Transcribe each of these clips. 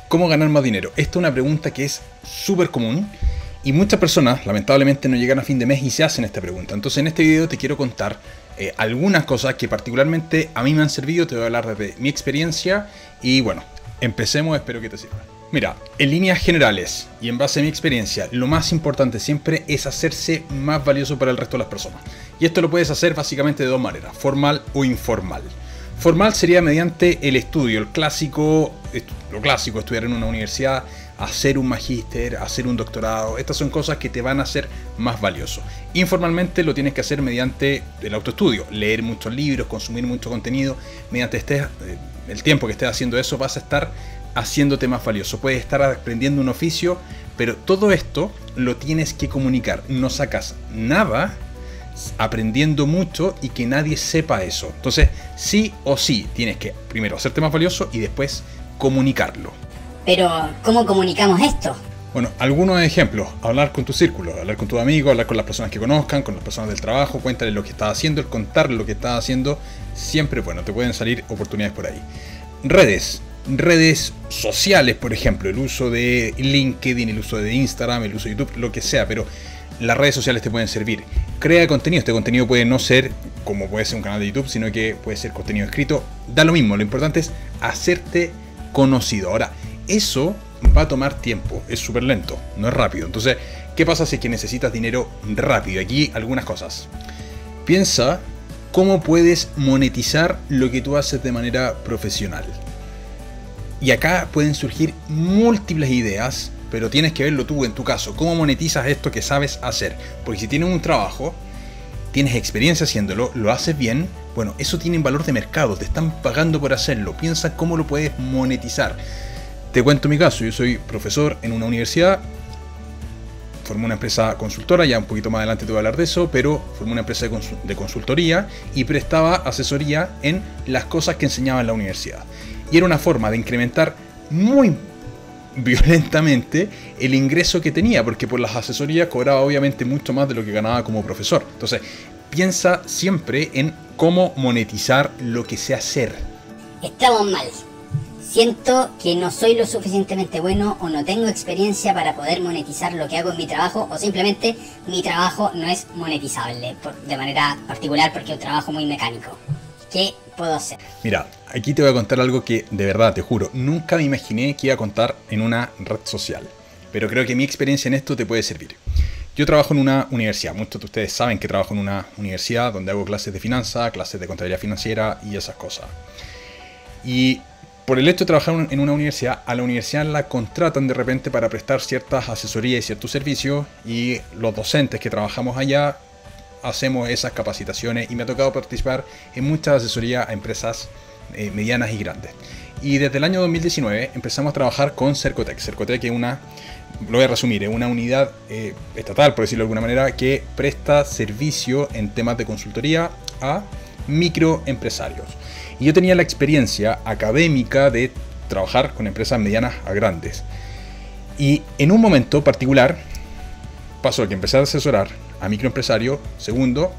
¿Cómo ganar más dinero? Esta es una pregunta que es súper común y muchas personas lamentablemente no llegan a fin de mes y se hacen esta pregunta. Entonces en este video te quiero contar algunas cosas que particularmente a mí me han servido. Te voy a hablar desde mi experiencia y bueno, empecemos, espero que te sirva. Mira, en líneas generales y en base a mi experiencia, lo más importante siempre es hacerse más valioso para el resto de las personas. Y esto lo puedes hacer básicamente de dos maneras, formal o informal. Formal sería mediante el estudio, lo clásico, estudiar en una universidad, hacer un magíster, hacer un doctorado. Estas son cosas que te van a hacer más valioso. Informalmente lo tienes que hacer mediante el autoestudio, leer muchos libros, consumir mucho contenido. Mediante el tiempo que estés haciendo eso vas a estar haciéndote más valioso. Puedes estar aprendiendo un oficio, pero todo esto lo tienes que comunicar. No sacas nada aprendiendo mucho y que nadie sepa eso. Entonces, sí o sí, tienes que primero hacerte más valioso y después comunicarlo. Pero, ¿cómo comunicamos esto? Bueno, algunos ejemplos. Hablar con tu círculo, hablar con tus amigos, hablar con las personas que conozcan, con las personas del trabajo, cuéntales lo que estás haciendo, el contarles lo que estás haciendo, siempre bueno, te pueden salir oportunidades por ahí. Redes sociales, por ejemplo, el uso de LinkedIn, el uso de Instagram, el uso de YouTube, lo que sea, pero las redes sociales te pueden servir. Crea contenido. Este contenido puede no ser como puede ser un canal de YouTube, sino que puede ser contenido escrito. Da lo mismo, lo importante es hacerte conocido. Ahora, eso va a tomar tiempo, es súper lento, no es rápido. Entonces, ¿qué pasa si es que necesitas dinero rápido? Aquí algunas cosas. Piensa cómo puedes monetizar lo que tú haces de manera profesional. Y acá pueden surgir múltiples ideas, pero tienes que verlo tú en tu caso. ¿Cómo monetizas esto que sabes hacer? Porque si tienes un trabajo, tienes experiencia haciéndolo, lo haces bien, bueno, eso tiene valor de mercado, te están pagando por hacerlo. Piensa cómo lo puedes monetizar. Te cuento mi caso, yo soy profesor en una universidad, formé una empresa consultora, ya un poquito más adelante te voy a hablar de eso, pero formé una empresa de consultoría y prestaba asesoría en las cosas que enseñaba en la universidad. Y era una forma de incrementar muy violentamente el ingreso que tenía, porque por las asesorías cobraba obviamente mucho más de lo que ganaba como profesor. Entonces, piensa siempre en cómo monetizar lo que sé hacer. Estamos mal. Siento que no soy lo suficientemente bueno o no tengo experiencia para poder monetizar lo que hago en mi trabajo, o simplemente mi trabajo no es monetizable de manera particular porque es un trabajo muy mecánico. ¿Qué puedo hacer? Mira, aquí te voy a contar algo que de verdad, te juro, nunca me imaginé que iba a contar en una red social. Pero creo que mi experiencia en esto te puede servir. Yo trabajo en una universidad, muchos de ustedes saben que trabajo en una universidad donde hago clases de finanzas, clases de contabilidad financiera y esas cosas. Y por el hecho de trabajar en una universidad, a la universidad la contratan de repente para prestar ciertas asesorías y ciertos servicios, y los docentes que trabajamos allá hacemos esas capacitaciones y me ha tocado participar en muchas asesorías a empresas medianas y grandes. Y desde el año 2019 empezamos a trabajar con Cercotec. Cercotec es una, lo voy a resumir, es una unidad estatal, por decirlo de alguna manera, que presta servicio en temas de consultoría a microempresarios. Y yo tenía la experiencia académica de trabajar con empresas medianas a grandes. Y en un momento particular pasó que empecé a asesorar a microempresarios. Segundo,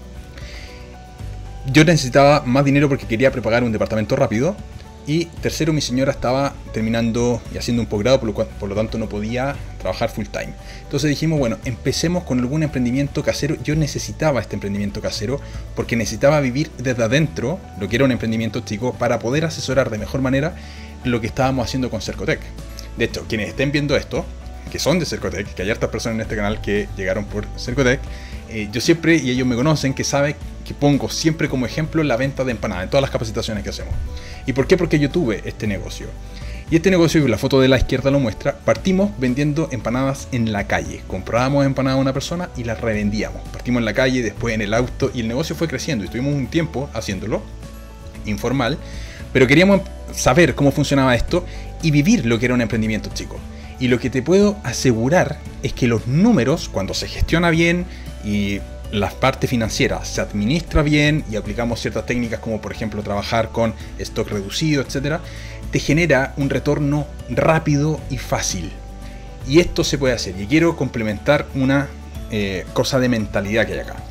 yo necesitaba más dinero porque quería prepagar un departamento rápido. Y tercero, mi señora estaba terminando y haciendo un posgrado, por lo tanto no podía trabajar full time. Entonces dijimos, bueno, empecemos con algún emprendimiento casero. Yo necesitaba este emprendimiento casero porque necesitaba vivir desde adentro lo que era un emprendimiento chico para poder asesorar de mejor manera lo que estábamos haciendo con Cercotec. De hecho, quienes estén viendo esto, que son de Cercotec, que hay hartas personas en este canal que llegaron por Cercotec, yo siempre, y ellos me conocen, que saben que pongo siempre como ejemplo la venta de empanadas en todas las capacitaciones que hacemos. ¿Y por qué? Porque yo tuve este negocio. Y este negocio, la foto de la izquierda lo muestra, partimos vendiendo empanadas en la calle. Comprábamos empanadas a una persona y las revendíamos. Partimos en la calle, después en el auto, y el negocio fue creciendo. Y estuvimos un tiempo haciéndolo, informal, pero queríamos saber cómo funcionaba esto y vivir lo que era un emprendimiento chico. Y lo que te puedo asegurar es que los números, cuando se gestiona bien y la parte financiera se administra bien y aplicamos ciertas técnicas como por ejemplo trabajar con stock reducido, etcétera, te genera un retorno rápido y fácil. Y esto se puede hacer. Y quiero complementar una cosa de mentalidad que hay acá.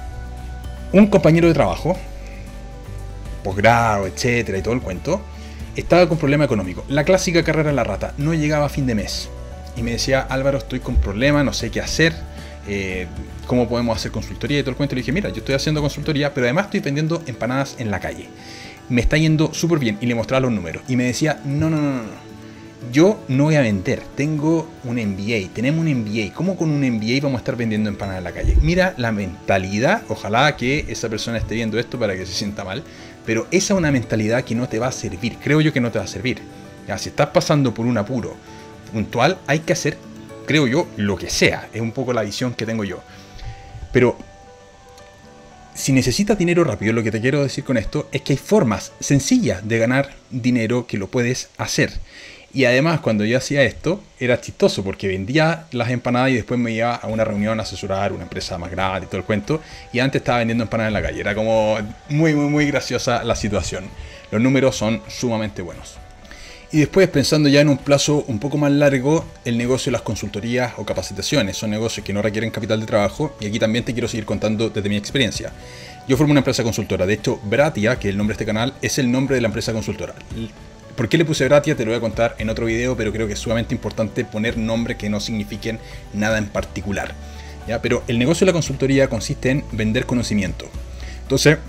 Un compañero de trabajo, posgrado, etcétera, y todo el cuento, Estaba con problema económico. La clásica carrera de la rata. No llegaba a fin de mes. Y me decía, Álvaro, estoy con problema, no sé qué hacer. ¿Cómo podemos hacer consultoría y todo el cuento? Le dije, mira, yo estoy haciendo consultoría, pero además estoy vendiendo empanadas en la calle. Me está yendo súper bien. Y le mostraba los números. Y me decía, no. Yo no voy a vender. Tengo un MBA. Tenemos un MBA. ¿Cómo con un MBA vamos a estar vendiendo empanadas en la calle? Mira la mentalidad. Ojalá que esa persona esté viendo esto para que se sienta mal. Pero esa es una mentalidad que no te va a servir. Creo yo que no te va a servir. Ya, si estás pasando por un apuro puntual, hay que hacer, creo yo, lo que sea. Es un poco la visión que tengo yo. Pero si necesitas dinero rápido, lo que te quiero decir con esto es que hay formas sencillas de ganar dinero que lo puedes hacer. Y además, cuando yo hacía esto, era chistoso porque vendía las empanadas y después me iba a una reunión a asesorar una empresa más grande y todo el cuento. Y antes estaba vendiendo empanadas en la calle. Era como muy graciosa la situación. Los números son sumamente buenos. Y después, pensando ya en un plazo un poco más largo, el negocio de las consultorías o capacitaciones. Son negocios que no requieren capital de trabajo. Y aquí también te quiero seguir contando desde mi experiencia. Yo formé una empresa consultora. De hecho, Bratia, que es el nombre de este canal, es el nombre de la empresa consultora. ¿Por qué le puse Bratia? Te lo voy a contar en otro video, pero creo que es sumamente importante poner nombres que no signifiquen nada en particular. ¿Ya? Pero el negocio de la consultoría consiste en vender conocimiento. Entonces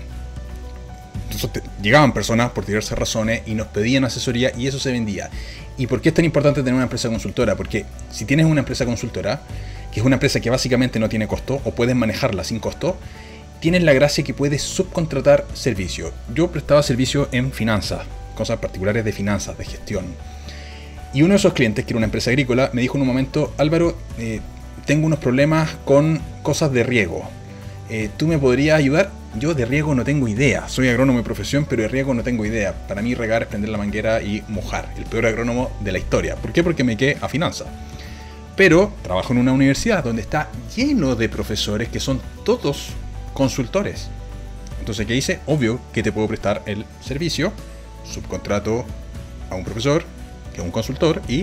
llegaban personas por diversas razones y nos pedían asesoría y eso se vendía. ¿Y por qué es tan importante tener una empresa consultora? Porque si tienes una empresa consultora, que es una empresa que básicamente no tiene costo o puedes manejarla sin costo, tienes la gracia que puedes subcontratar servicios. Yo prestaba servicio en finanzas, cosas particulares de finanzas, de gestión. Y uno de esos clientes, que era una empresa agrícola, me dijo en un momento, Álvaro, tengo unos problemas con cosas de riego. ¿Tú me podrías ayudar? Yo de riego no tengo idea. Soy agrónomo de profesión, pero de riego no tengo idea. Para mí regar es prender la manguera y mojar. El peor agrónomo de la historia. ¿Por qué? Porque me quedé a finanzas. Pero trabajo en una universidad donde está lleno de profesores que son todos consultores. Entonces, ¿qué hice? Obvio que te puedo prestar el servicio. Subcontrato a un profesor, que es un consultor, y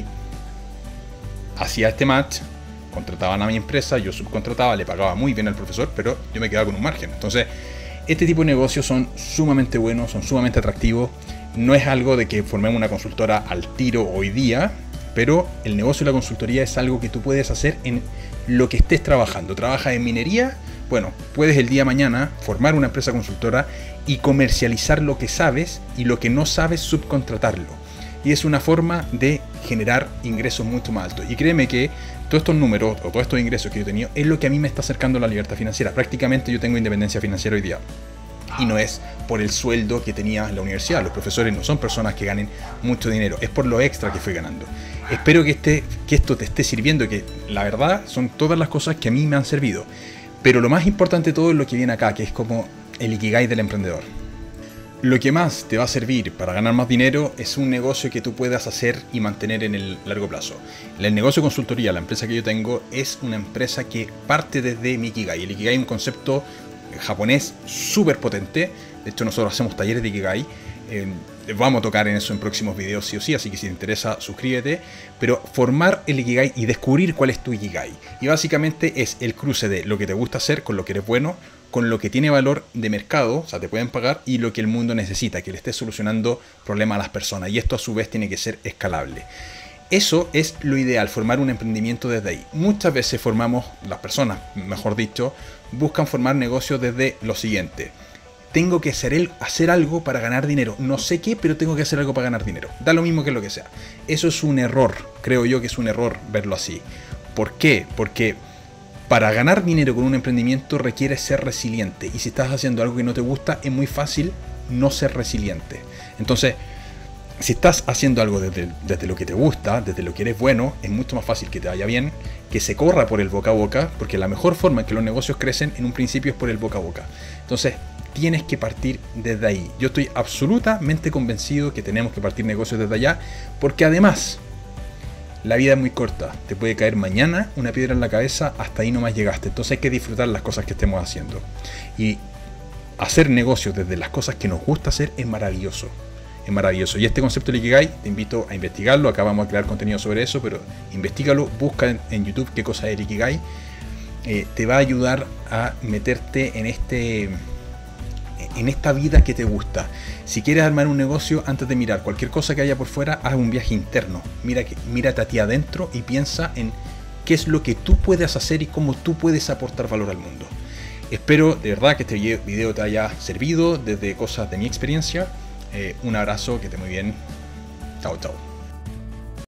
hacía este match. Contrataban a mi empresa, yo subcontrataba, le pagaba muy bien al profesor, pero yo me quedaba con un margen. Entonces, este tipo de negocios son sumamente buenos, son sumamente atractivos. No es algo de que formemos una consultora al tiro hoy día, pero el negocio de la consultoría es algo que tú puedes hacer en lo que estés trabajando. ¿Trabajas en minería? Bueno, puedes el día de mañana formar una empresa consultora y comercializar lo que sabes y lo que no sabes subcontratarlo. Y es una forma de generar ingresos mucho más altos. Y créeme que todos estos números o todos estos ingresos que yo he tenido es lo que a mí me está acercando a la libertad financiera. Prácticamente yo tengo independencia financiera hoy día. Y no es por el sueldo que tenía en la universidad. Los profesores no son personas que ganen mucho dinero. Es por lo extra que fui ganando. Espero que esto te esté sirviendo. Que la verdad son todas las cosas que a mí me han servido. Pero lo más importante de todo es lo que viene acá, que es como el Ikigai del emprendedor. Lo que más te va a servir para ganar más dinero es un negocio que tú puedas hacer y mantener en el largo plazo. El negocio de consultoría, la empresa que yo tengo, es una empresa que parte desde mi Ikigai. El Ikigai es un concepto japonés súper potente. De hecho, nosotros hacemos talleres de Ikigai. Vamos a tocar en eso en próximos videos sí o sí, así que si te interesa, suscríbete. Pero formar el Ikigai y descubrir cuál es tu Ikigai. Y básicamente es el cruce de lo que te gusta hacer con lo que eres bueno, con lo que tiene valor de mercado, o sea, te pueden pagar, y lo que el mundo necesita, que le estés solucionando problemas a las personas. Y esto a su vez tiene que ser escalable. Eso es lo ideal, formar un emprendimiento desde ahí. Muchas veces las personas, mejor dicho, buscan formar negocios desde lo siguiente. Tengo que hacer algo para ganar dinero. No sé qué, pero tengo que hacer algo para ganar dinero. Da lo mismo que lo que sea. Eso es un error. Creo yo que es un error verlo así. ¿Por qué? Porque para ganar dinero con un emprendimiento requiere ser resiliente. Y si estás haciendo algo que no te gusta, es muy fácil no ser resiliente. Entonces, si estás haciendo algo desde lo que te gusta, desde lo que eres bueno, es mucho más fácil que te vaya bien, que se corra por el boca a boca, porque la mejor forma en que los negocios crecen en un principio es por el boca a boca. Entonces, tienes que partir desde ahí. Yo estoy absolutamente convencido que tenemos que partir negocios desde allá, porque además la vida es muy corta. Te puede caer mañana una piedra en la cabeza, hasta ahí nomás llegaste. Entonces hay que disfrutar las cosas que estemos haciendo. Y hacer negocios desde las cosas que nos gusta hacer es maravilloso. Es maravilloso. Y este concepto de Ikigai, te invito a investigarlo. Acá vamos a crear contenido sobre eso, pero investígalo, busca en YouTube qué cosa es el Ikigai. Te va a ayudar a meterte en en esta vida que te gusta. Si quieres armar un negocio, antes de mirar cualquier cosa que haya por fuera, haz un viaje interno. Mírate a ti adentro y piensa en qué es lo que tú puedes hacer y cómo tú puedes aportar valor al mundo. Espero de verdad que este video te haya servido desde cosas de mi experiencia. Un abrazo, que esté muy bien. Chao, chao.